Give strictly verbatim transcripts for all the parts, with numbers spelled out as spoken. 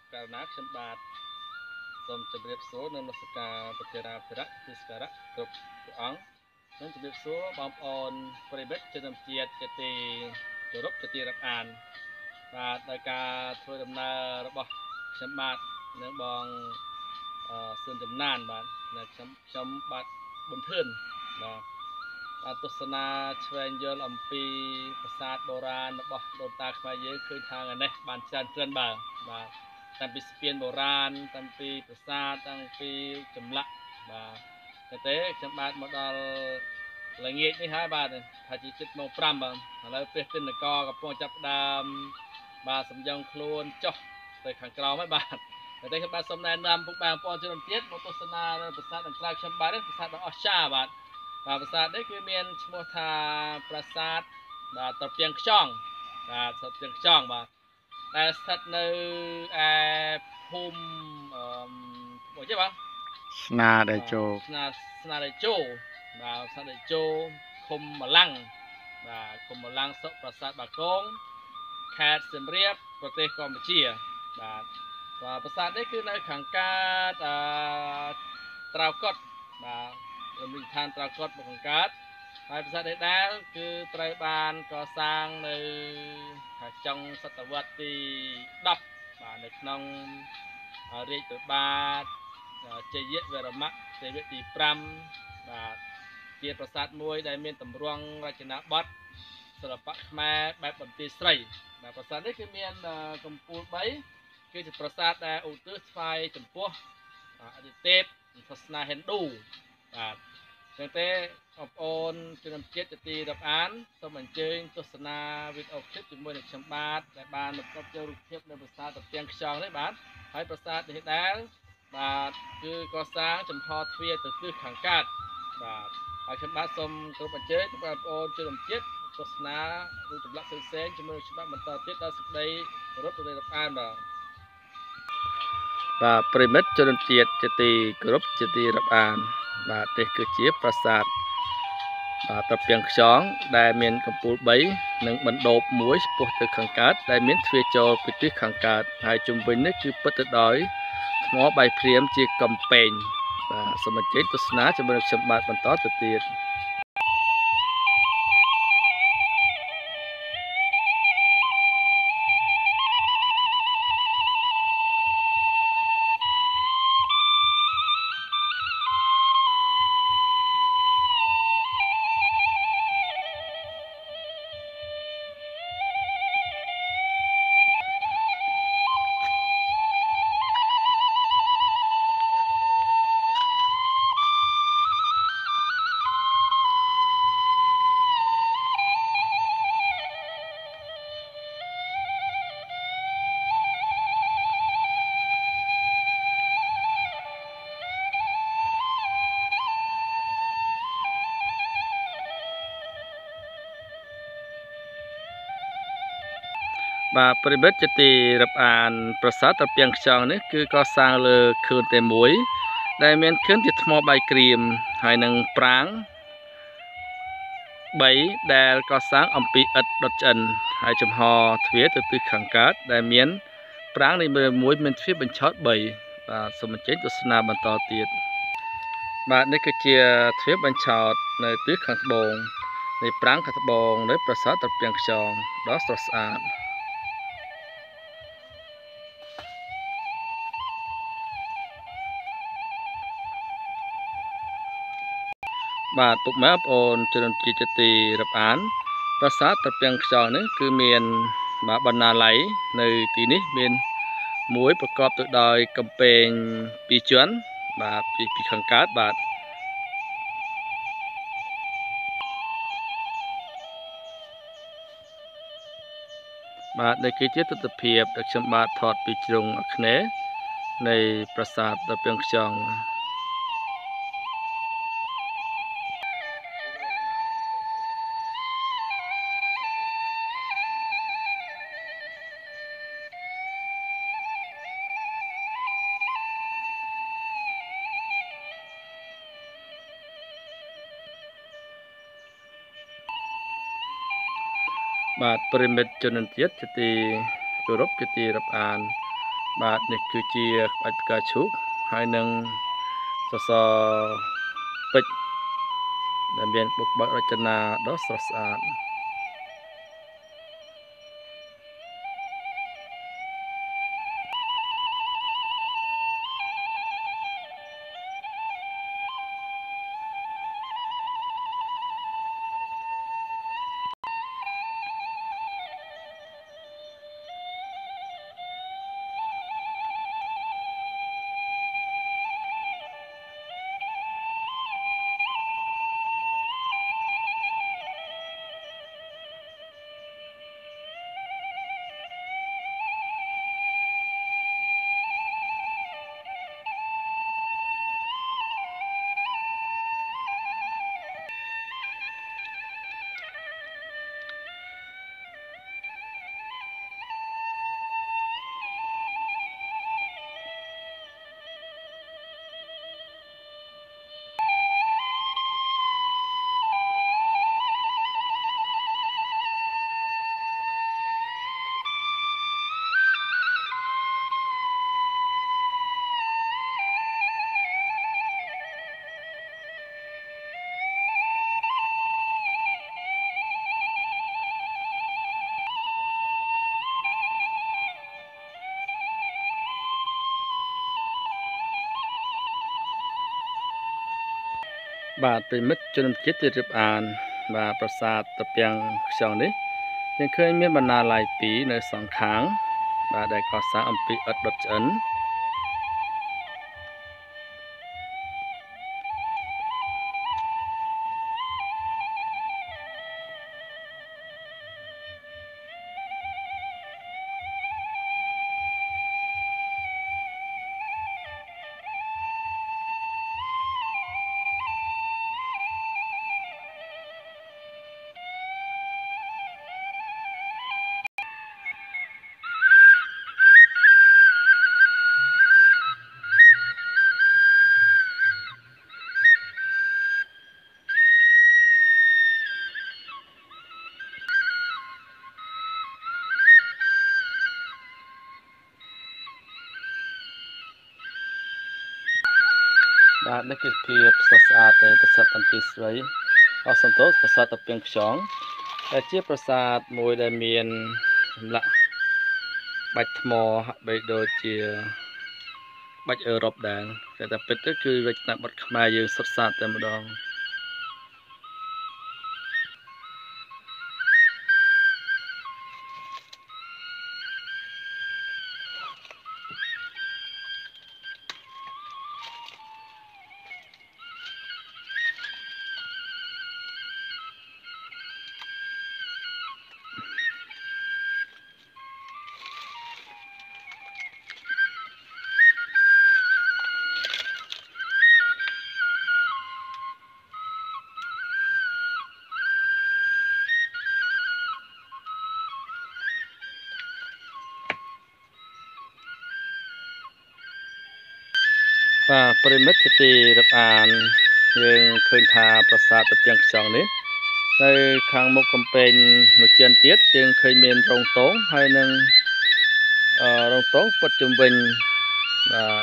កាលណាខ្ញុំបាទសូមជម្រាបសួរនៅនមស្ការប្រតិរាភិរៈគឺស្ការៈគ្រប់ព្រះអង្គនិងជម្រាបសួរបងប្អូនប្រិមិត្តជនជាតិជាទីគោរពជាទីរាប់អានបាទដោយការធ្វើដំណើររបស់ខ្ញុំបាទនៅបងអឺសួនចំណានបាទនៅខ្ញុំខ្ញុំបាទប៊ុនធឿនបាទបាទទស្សនាឆ្វេងយល់អំពីប្រាសាទបុរាណរបស់ដូនតាខ្មែរយើងឃើញថាថ្ងៃនេះបានច្រើនក្រិនបាទបាទតាំងពីស្ពានបុរាណតាំងពីប្រាសាទតាំងពីចម្លាក់បាទតែខ្ញុំបាទមកដល់ល្ងាចនេះហើយបាទថាជាជិតម៉ោងប្រាំបាទឥឡូវព្រះទិននគរកំពុងចាប់ផ្ដើមបាទសំយ៉ងខ្លួនចុះទៅខាងក្រោមហើយបាទតែខ្ញុំបាទសូមណែនាំពុកបងប្អូនជនជាតិមកទស្សនានៅប្រាសាទខាងក្រៅខ្ញុំបាទប្រាសាទដ៏អស្ចារ្យបាទបាទប្រាសាទនេះគឺមានឈ្មោះថាប្រាសាទបាទត្រពាំងខ្យងបាទត្រពាំងខ្យងបាទដែលស្ថិតនៅឯភូមិអឺមកទេបាទស្នាដៃជោស្នាស្នាដៃជោបាទស្នាដៃជោឃុំម្លាំងបាទឃុំម្លាំងសុប្រាសាទបាគងខេត្តសៀមរាបប្រទេសកម្ពុជាបាទបាទប្រាសាទនេះគឺនៅខាងកើតអឺត្រាវកុដបាទរមណីយដ្ឋានត្រាវកុដមកខាងកើតហើយប្រាសាទនេះដែរគឺត្រូវបានកសាងនៅចុងសតវត្សទីដប់បាទនៅក្នុងរាជព្រះបាទជយវរ្ម័នទេវទីប្រាំបាទជាប្រាសាទមួយដែលមានតម្រង់រចនាបថសិល្បៈខ្មែរបែបបន្ទាយស្រីបាទប្រាសាទនេះគឺមានកំពូលបីគឺជាប្រាសាទដែលឧទ្ទិសថ្វាយចំពោះអាទិទេពសាសនាហិណ្ឌូបាទចឹងទេបងប្អូនជនជាតិជាទីរាប់អានសូមអញ្ជើញទស្សនាវីដេអូឃ្លីបជាមួយនឹងខ្ញុំបាទដែលបានមកផ្សាយរូបភាពនៅប្រាសាទត្រពាំងខ្យងនេះបាទហើយប្រាសាទនេះដែរបាទគឺកសាងចំហទ្វារទៅទិសខាងកើតបាទហើយខ្ញុំបាទសូមគ្រប់អញ្ជើញបងប្អូនជនជាតិទស្សនារូបចម្លាក់ផ្សេងៗជាមួយនឹងច្បាប់បន្តទៀតដល់សេចក្តីគោរពទៅរាប់អានបាទបាទប្រិមិត្តជនជាតិជាទីគោរពជាទីរាប់អានបាទនេះគឺជាប្រាសាទបាទត្រពាំងខ្យងដែលមានកំពូលបីនិងបណ្ដោបមួយឆ្ពោះទៅខាងកើតដែលមានទ្វារចូលពីទិសខាងកើតហើយជុំវិញនេះគឺពិតទៅដោយថ្មបៃព្រាមជាកំពែងបាទសូមអញ្ជើញទស្សនាជាមួយនឹងខ្ញុំបាទបន្តទៅទៀតបាទប្រិមិត្តជាទីរាប់អានប្រាសាទត្រពាំងខ្យងនេះគឺកសាងលើខឿនតែមួយដែលមានខឿនជាថ្មបាយក្រៀមហើយនឹងប្រាង្គបីដែលកសាងអំពីឥដ្ឋដុតឆ្អិនហើយចំហទ្វារទៅទិសខាងកើតដែលមានប្រាង្គនីមួយៗមានទ្វារបញ្ឆោតបីបាទសូមអញ្ជើញទស្សនាបន្តទៀតបាទនេះគឺជាទ្វារបញ្ឆោតនៅទិសខាងត្បូងនៃប្រាង្គខាងត្បូងនៃប្រាសាទត្រពាំងខ្យងដ៏ស្រស់ស្អាតបាទពុកម៉ែបងប្អូនជនជាតិជាទីរាប់អានប្រាសាទត្រពាំងខ្យងនេះគឺមានបាទបណ្ណាល័យនៅទីនេះមានមួយប្រកបទៅដោយកំពែងពីរជាន់បាទពីពីខាងកើតបាទបាទនេះគឺជាទស្សនវិជ្ជាដែលខ្ញុំបាទថតពីជ្រុងអាគ្នេយ៍នៃប្រាសាទត្រពាំងខ្យងបាទប្រិមិត្តជនជាតិជាទីគោរពជាទីរាប់អានបាទនេះគឺជាក្បាច់ផ្កាឈូកហើយនឹងសសរពេជ្រដែលមានបុកបិទរចនាដ៏ស្រស់ស្អាតបាទប្រិមិត្តជនជាតិទីរាប់អានបាទប្រាសាទតាពាំងខ្យងនេះយើងឃើញមានបណ្ណាល័យពីរនៅសងខាងបាទដែលកសាងអំពីឥដ្ឋដុតឆ្អិនបាទនេះគឺភាពស្រស់ស្អាតនៃប្រាសាទបន្ទាយស្រីអស់សន្តោសប្រាសាទតាពាំងខ្យងដែលជាប្រាសាទមួយដែលមានចម្លាក់បាច់ថ្មហាក់បីដូចជាបាច់អឺរ៉ុបដែរតែតែពិតទៅគឺរចនាបថខ្មែរយើងសុទ្ធសាធតែម្ដងបាទប្រិមិត្តជាទីរាប់អានយើងឃើញថាប្រាសាទតាពាំងខ្យងនេះនៅខាងមុខកំពែងមួយជើងទៀតយើងឃើញមានរោងទងហើយនឹងអឺរោងទងពុតជំវិញបាទ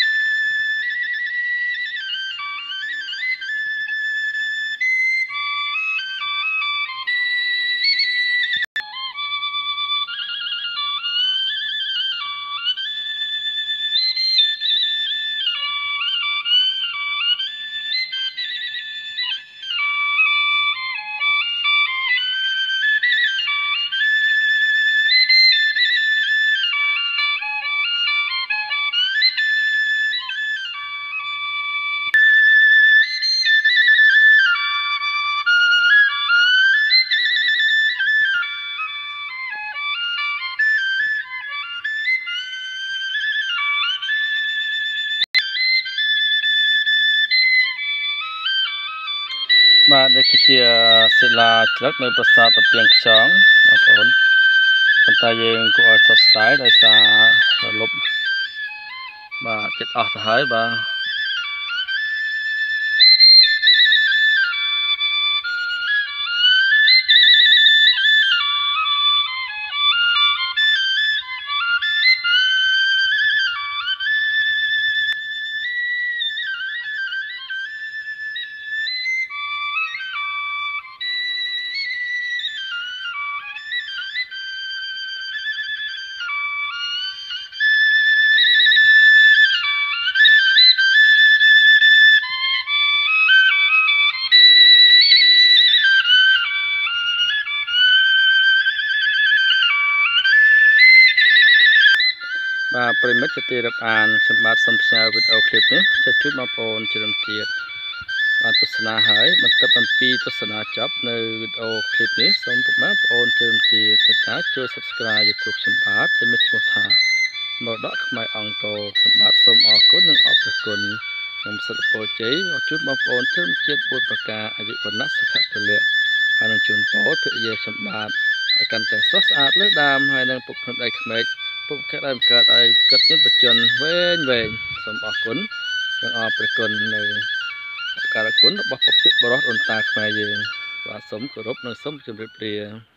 បាទនេះគឺជាសិលាចារឹកនៅប្រាសាទតាពាំងខ្យងបងប្អូនប៉ុន្តែយើងគួរឲ្យសោកស្ដាយដោយសាររលប់បាទចិត្តអស់ទៅហើយបាទបាទប្រិមិត្តជាទីរាប់អានខ្ញុំបាទសូមផ្សាយវីដេអូឃ្លីបនេះជូនជូនបងប្អូនជ្រុំជាតិបាទទស្សនាហើយបន្ទាប់អំពីទស្សនាចប់នៅវីដេអូឃ្លីបនេះសូមពុកម៉ែបងប្អូនជ្រុំជាតិមេត្តាជួយ Subscribe YouTube ខ្ញុំបាទដែលមានឈ្មោះថាមរតកខ្មែរអង្គរខ្ញុំបាទសូមអរគុណនិងអរព្រគុណខ្ញុំសិទ្ធិពលជ័យជូនបងប្អូនជ្រុំជាតិពួតប្រការអាយុវណ្ណៈសុខៈពលៈហើយនឹងជូនពរភរិយាខ្ញុំបាទឲ្យកាន់តែស្រស់ស្អាតលើដើមហើយនឹងពុកភ្នែកដៃក្មេកពុកកែដើមកើតឲ្យកាត់មានបច្ចុប្បន្នវែងវែងសូមអរគុណនិងអរព្រគុណនៅអបការគុណរបស់ពុទ្ធបរិសអូនតាខ្មែរយើងបាទសូមគោរពនិងសូមជម្រាបលា